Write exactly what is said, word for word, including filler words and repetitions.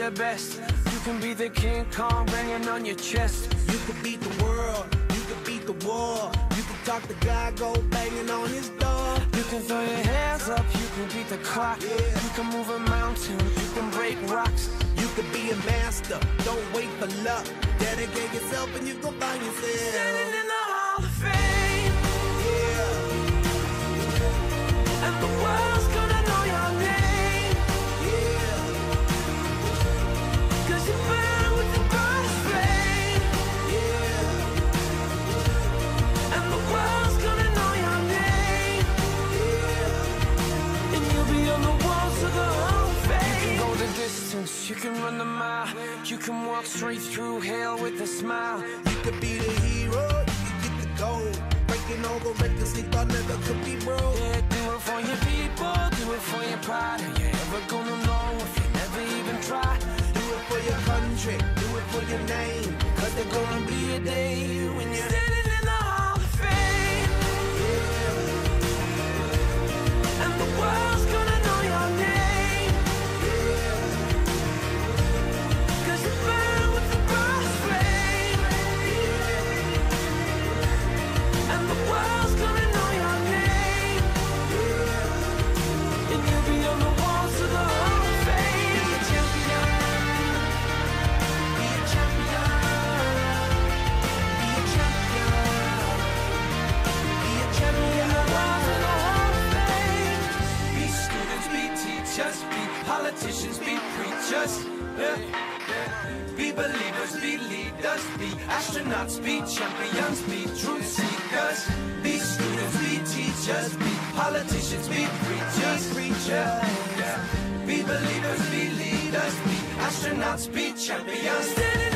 the best. You can be the King Kong banging on your chest. You can beat the world, you can beat the war. You can talk to God, go banging on his door. You can throw your hands up, you can beat the clock. Yeah. You can move a mountain, you can break rocks. You can be a master, don't wait for luck. Dedicate yourself and you gon' find yourself Standing in the Hall of Fame. Yeah, And the world's gonna know your name. yeah, Cause you burn with the brightest flame. yeah, And the world's gonna know your name. yeah. And you'll be on the walls of the Hall of Fame. You can go the distance, you can run the mile. You can walk straight through hell with a smile. You could be the hero, you can get the gold. Breaking all the records they thought never could be broke. Yeah, do it for your people, do it for your pride. Are you ever gonna know if you never even try? Do it for your country, do it for your name. Cause there's gonna be a day when you're standing in the Hall of Fame. Yeah, And the world's gonna know your name. yeah, Cause you burn with the brightest flame. And the world's gonna know your name. And you'll be on the walls of the Hall of Fame. Be a champion. Be a champion. Be a champion. Be a champion. The walls of the Hall of Fame. Be students, be teachers, be politicians, be preachers. Yeah. Be believers, be leaders, be astronauts, be champions, be truth seekers. Be students, be teachers, be politicians, be preachers, preachers. Yeah. Be believers, be leaders, be astronauts, be champions. Standing